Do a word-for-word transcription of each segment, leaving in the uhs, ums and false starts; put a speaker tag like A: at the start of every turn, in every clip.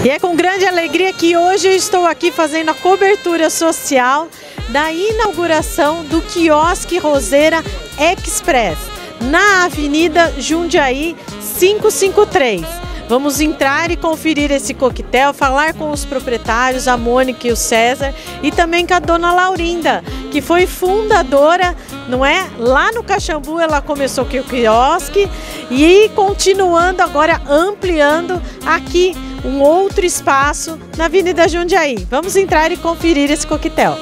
A: E é com grande alegria que hoje eu estou aqui fazendo a cobertura social da inauguração do quiosque Roseira Express, na Avenida Jundiaí quinhentos e cinquenta e três. Vamos entrar e conferir esse coquetel, falar com os proprietários, a Mônica e o César, e também com a dona Laurinda, que foi fundadora, não é? Lá no Caxambu ela começou com o quiosque e continuando agora, ampliando aqui um outro espaço na Avenida Jundiaí. Vamos entrar e conferir esse coquetel.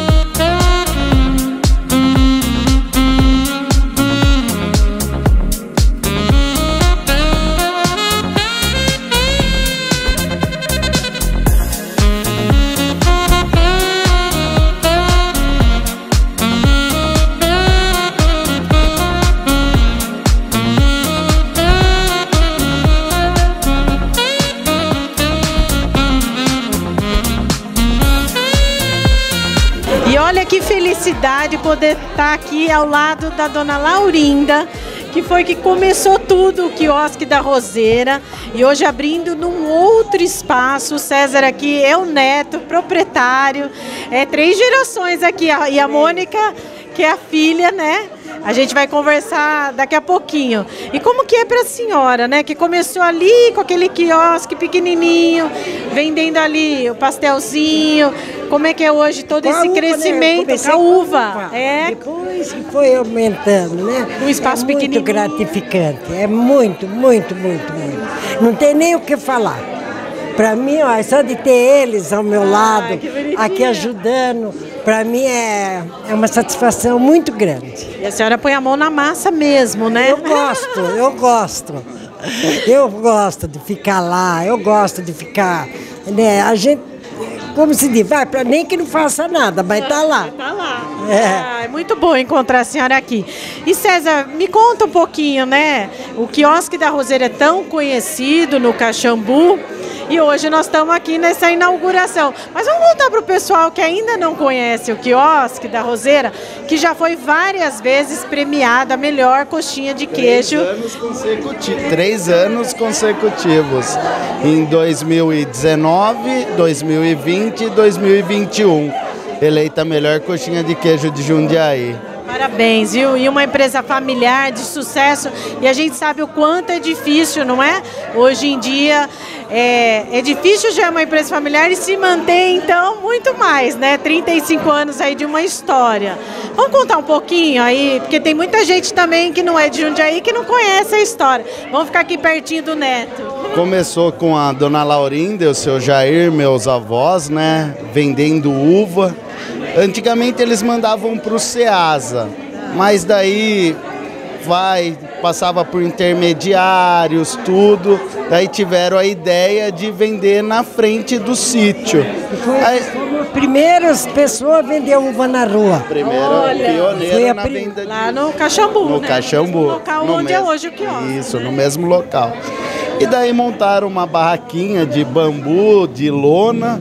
A: E olha que felicidade poder estar aqui ao lado da dona Laurinda, que foi que começou tudo, o quiosque da Roseira, e hoje abrindo num outro espaço. O César aqui é o neto, proprietário, é três gerações aqui, e a Mônica, que é a filha, né? A gente vai conversar daqui a pouquinho. E como que é para a senhora, né? Que começou ali com aquele quiosque pequenininho, vendendo ali o pastelzinho. Como é que é hoje todo
B: com
A: esse
B: uva,
A: crescimento?
B: Né?
A: Com a uva.
B: uva.
A: É.
B: Depois que foi aumentando, né?
A: Um espaço
B: é muito
A: pequenininho.
B: gratificante. É muito, muito, muito, muito. Não tem nem o que falar. Para mim, ó, só de ter eles ao meu lado,
A: ah,
B: aqui ajudando, para mim é, é uma satisfação muito grande.
A: E a senhora põe a mão na massa mesmo, né?
B: Eu gosto, eu gosto. Eu gosto de ficar lá, eu gosto de ficar, né? A gente, como se diz, vai, pra, nem que não faça nada, mas tá lá.
A: Tá lá.
B: É.
A: Ah, é muito bom encontrar a senhora aqui. E César, me conta um pouquinho, né? O quiosque da Roseira é tão conhecido no Caxambu. E hoje nós estamos aqui nessa inauguração. Mas vamos voltar para o pessoal que ainda não conhece o quiosque da Roseira, que já foi várias vezes premiado a melhor coxinha de queijo.
C: Três anos consecutivos. Três anos consecutivos. Em dois mil e dezenove, dois mil e vinte e dois mil e vinte e um. Eleita a melhor coxinha de queijo de Jundiaí.
A: Parabéns, viu? E uma empresa familiar de sucesso, e a gente sabe o quanto é difícil, não é? Hoje em dia é, é difícil já uma empresa familiar e se manter, então, muito mais, né? trinta e cinco anos aí de uma história. Vamos contar um pouquinho aí, porque tem muita gente também que não é de Jundiaí que não conhece a história. Vamos ficar aqui pertinho do neto.
C: Começou com a dona Laurinda e o seu Jair, meus avós, né? Vendendo uva. Antigamente eles mandavam para o Ceasa, mas daí vai, passava por intermediários, tudo. Daí tiveram a ideia de vender na frente do sítio.
B: Foi,
C: Aí,
B: fomos as primeiras pessoas a vender uva na rua.
C: Primeira
A: Olha,
C: pioneira na
B: prim...
C: venda de...
A: Lá no Caxambu,
C: No
A: né?
C: Caxambu.
A: No local
C: no
A: onde
C: mesmo...
A: é hoje o quiosque.
C: Isso,
A: né?
C: no mesmo local. E daí montaram uma barraquinha de bambu, de lona,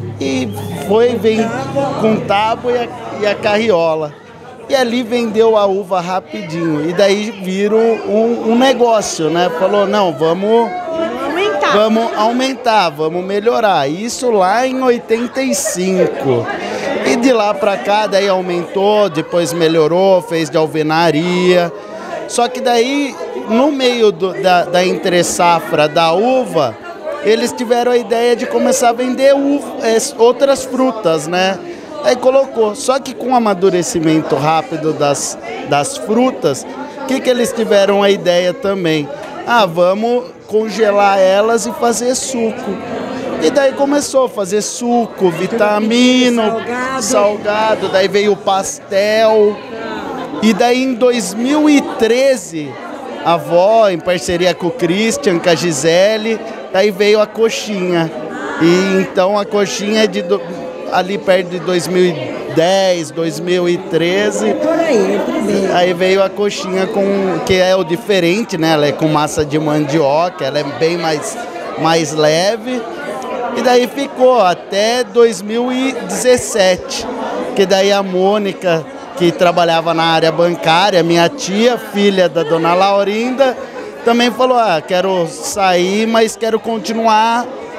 C: e foi vem com tábua e a, e a carriola. E ali vendeu a uva rapidinho. E daí viram um, um negócio, né? Falou, não, vamos
A: Aumentar.
C: vamos aumentar, vamos melhorar. Isso lá em oitenta e cinco. E de lá para cá, daí aumentou, depois melhorou, fez de alvenaria. Só que daí, no meio do, da, da entre-safra da uva, eles tiveram a ideia de começar a vender uva, outras frutas, né? Aí colocou, só que com o amadurecimento rápido das, das frutas, o que, que eles tiveram a ideia também? Ah, vamos congelar elas e fazer suco. E daí começou a fazer suco, vitamino,
B: salgado.
C: salgado, daí veio o pastel. E daí em dois mil e treze, a avó, em parceria com o Christian, com a Gisele, daí veio a coxinha. E então a coxinha é de do, ali perto de dois mil e dez, dois mil e treze.
B: Por aí, é primeiro.
C: Aí veio a coxinha com, que é o diferente, né? Ela é com massa de mandioca, ela é bem mais, mais leve. E daí ficou até dois mil e dezessete, que daí a Mônica, que trabalhava na área bancária, minha tia, filha da dona Laurinda, também falou, ah, quero sair, mas quero continuar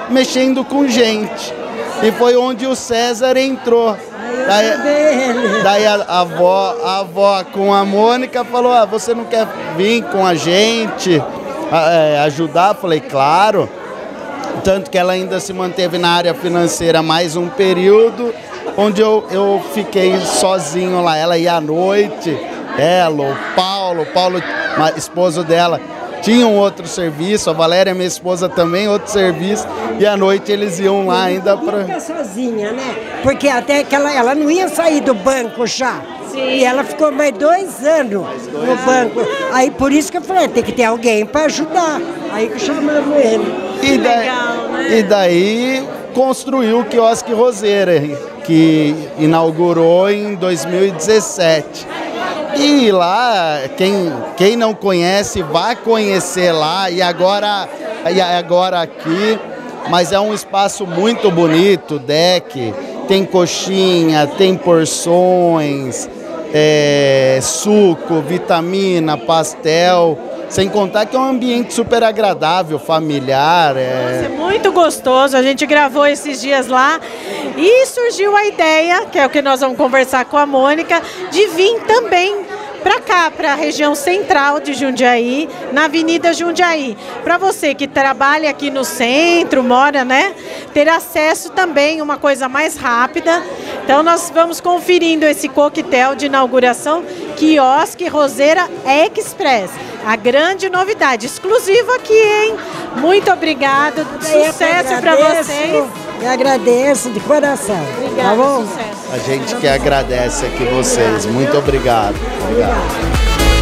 C: mexendo com gente. E foi onde o César entrou. Daí, daí a, a, avó, a avó com a Mônica falou, ah, você não quer vir com a gente é, ajudar? Falei, claro. Tanto que ela ainda se manteve na área financeira mais um período, onde eu, eu fiquei sozinho lá. Ela ia à noite, ela, o Paulo, o Paulo, esposo dela, tinha um outro serviço, a Valéria, minha esposa, também outro serviço, e à noite eles iam lá ainda para...
B: Fica sozinha, né? Porque até que ela, ela não ia sair do banco já. Sim. E ela ficou mais dois anos mais dois no banco. Aí por isso que eu falei, tem que ter alguém para ajudar. Aí que chamamos ele.
C: E daí, legal, né? E daí construiu o Quiosque Roseira, que inaugurou em dois mil e dezessete. E lá, quem, quem não conhece, vai conhecer lá, e agora, e agora aqui, mas é um espaço muito bonito, deck, tem coxinha, tem porções, é, suco, vitamina, pastel, sem contar que é um ambiente super agradável, familiar. É...
A: Nossa, é muito gostoso, a gente gravou esses dias lá e surgiu a ideia, que é o que nós vamos conversar com a Mônica, de vir também para cá, para a região central de Jundiaí, na Avenida Jundiaí. Para você que trabalha aqui no centro, mora, né? Ter acesso também, uma coisa mais rápida. Então nós vamos conferindo esse coquetel de inauguração, Quiosque Roseira Express. A grande novidade, exclusiva aqui, hein? Muito obrigado, sucesso para vocês.
B: Eu agradeço de coração.
A: Obrigada,
B: tá bom?
A: Sucesso.
C: A gente que agradece aqui vocês. Muito obrigado. Obrigado.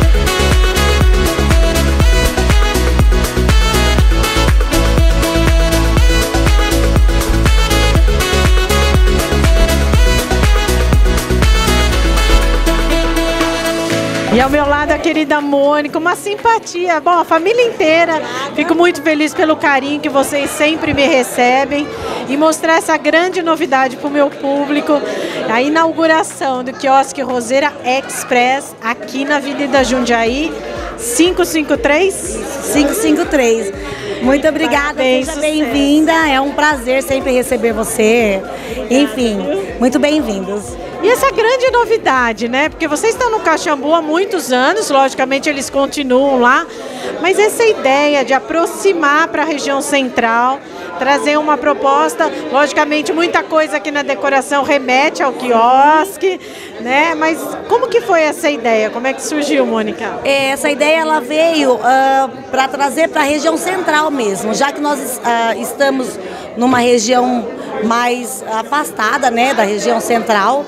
A: E ao meu lado a querida Mônica, uma simpatia, bom, a família inteira. Fico muito feliz pelo carinho que vocês sempre me recebem e mostrar essa grande novidade para o meu público, a inauguração do Quiosque Roseira Express aqui na Avenida Jundiaí, quinhentos e cinquenta e três?
D: quinhentos e cinquenta e três. Muito obrigada,
A: Parabéns,
D: seja bem-vinda, é um prazer sempre receber você. Enfim, muito bem-vindos.
A: E essa grande novidade, né? Porque vocês estão no Caxambu há muitos anos, logicamente eles continuam lá, mas essa ideia de aproximar para a região central, trazer uma proposta, logicamente muita coisa aqui na decoração remete ao quiosque, né? Mas como que foi essa ideia? Como é que surgiu, Mônica?
D: Essa ideia ela veio uh, para trazer para a região central mesmo, já que nós uh, estamos numa região mais afastada, né, da região central.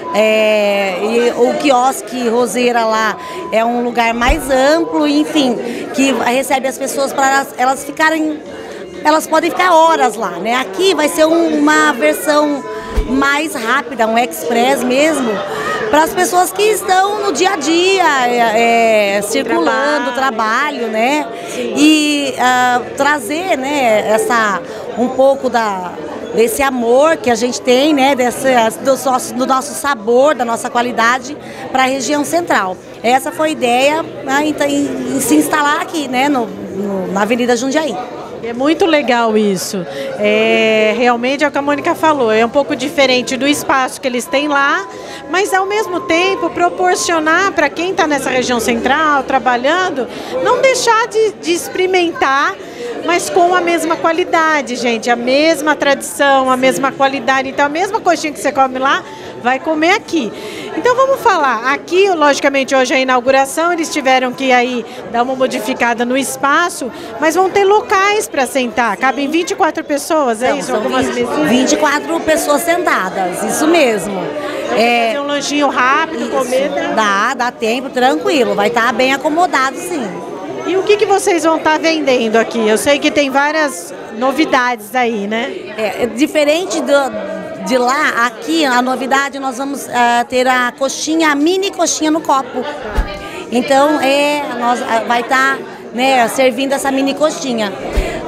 D: É, e o Quiosque Roseira lá é um lugar mais amplo, enfim, que recebe as pessoas para elas, elas ficarem, elas podem ficar horas lá, né? Aqui vai ser um, uma versão mais rápida, um express mesmo, para as pessoas que estão no dia a dia, é, é, circulando, trabalho, né? Sim. E uh, trazer, né, essa, um pouco da... desse amor que a gente tem, né, desse, do, nosso, do nosso sabor, da nossa qualidade para a região central. Essa foi a ideia, né, em, em se instalar aqui, né, no, no, na Avenida Jundiaí.
A: É muito legal isso. É, realmente é o que a Mônica falou, é um pouco diferente do espaço que eles têm lá, mas ao mesmo tempo proporcionar para quem está nessa região central, trabalhando, não deixar de, de experimentar, mas com a mesma qualidade, gente, a mesma tradição, a mesma qualidade. Então a mesma coxinha que você come lá, vai comer aqui. Então vamos falar, aqui logicamente hoje é a inauguração, eles tiveram que aí dar uma modificada no espaço, mas vão ter locais para sentar, cabem vinte e quatro pessoas, é
D: então,
A: isso? Algumas mesinhas?
D: vinte e quatro pessoas sentadas, isso mesmo.
A: É, fazer um lanchinho rápido, isso, comer, né?
D: Dá, dá tempo, tranquilo, vai estar bem acomodado sim.
A: E o que, que vocês vão estar vendendo aqui? Eu sei que tem várias novidades aí, né?
D: É, diferente do... de lá, aqui, a novidade, nós vamos uh, ter a coxinha, a mini coxinha no copo. Então, é, nós uh, vai estar, tá, né, servindo essa mini coxinha.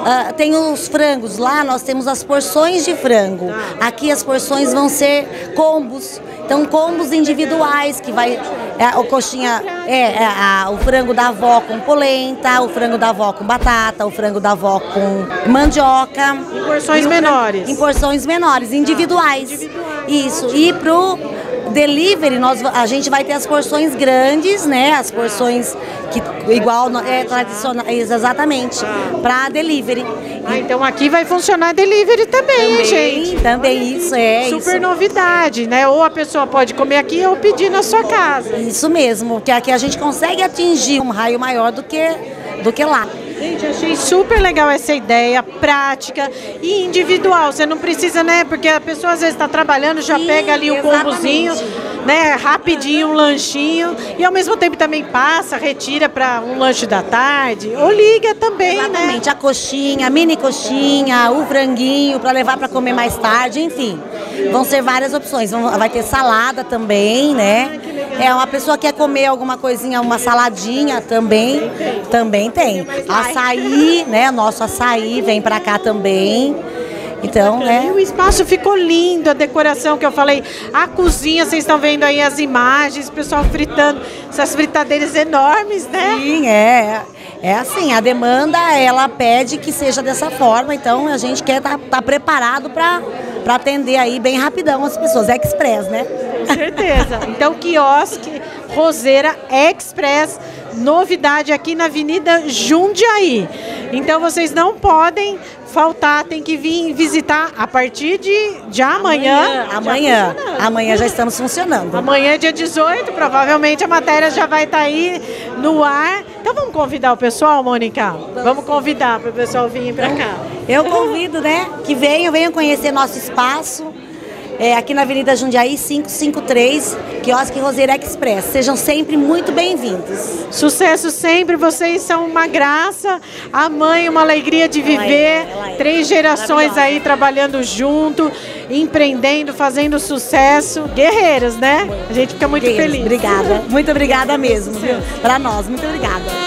D: Uh, tem os frangos, lá nós temos as porções de frango. Aqui as porções vão ser combos. Então, combos individuais, que vai é, o coxinha, é, é a, o frango da avó com polenta, o frango da avó com batata, o frango da avó com mandioca.
A: Em porções menores.
D: Em porções menores, individuais. Ah, individuais. Isso. E pro delivery, nós, a gente vai ter as porções grandes, né? As porções que igual é tradicional, exatamente, para delivery.
A: Ah, então aqui vai funcionar delivery também,
D: também
A: hein, gente?
D: Também isso é.
A: Super
D: isso.
A: novidade, né? Ou a pessoa pode comer aqui ou pedir na sua casa.
D: Isso mesmo, porque aqui a gente consegue atingir um raio maior do que, do que lá.
A: Gente, achei super legal essa ideia, prática e individual. Você não precisa, né? Porque a pessoa às vezes está trabalhando, já Sim, pega ali o combozinho, né? Rapidinho, um lanchinho. E ao mesmo tempo também passa, retira para um lanche da tarde. Ou liga também,
D: Exatamente,
A: né?
D: A coxinha, a mini coxinha, o franguinho para levar para comer mais tarde, enfim. Vão ser várias opções. Vai ter salada também, né? É, uma pessoa quer comer alguma coisinha, uma saladinha também, também tem. Açaí, né? Nosso açaí vem pra cá também. Então, né?
A: E o espaço ficou lindo, a decoração que eu falei, a cozinha, vocês estão vendo aí as imagens, o pessoal fritando, essas fritadeiras enormes, né?
D: Sim, é. É assim, a demanda, ela pede que seja dessa forma, então a gente quer estar tá, tá preparado para para atender aí bem rapidão as pessoas, Express, né?
A: Com certeza. Então, quiosque Roseira Express, novidade aqui na Avenida Jundiaí. Então, vocês não podem faltar, tem que vir visitar a partir de, de amanhã.
D: Amanhã, amanhã, amanhã já estamos funcionando.
A: Amanhã é dia dezoito, provavelmente a matéria já vai estar aí no ar. Então vamos convidar o pessoal, Mônica? Vamos, vamos convidar para o pessoal vir para cá.
D: Eu convido, né, que venham, venham conhecer nosso espaço. É, aqui na Avenida Jundiaí quinhentos e cinquenta e três, quiosque Roseira Express. Sejam sempre muito bem-vindos.
A: Sucesso sempre, vocês são uma graça, a mãe uma alegria de viver, ela é, ela é. Três gerações aí trabalhando junto, empreendendo, fazendo sucesso. Guerreiros, né? A gente fica muito
D: Guerreiros,
A: feliz.
D: Obrigada, muito obrigada mesmo, viu? Para nós, muito obrigada.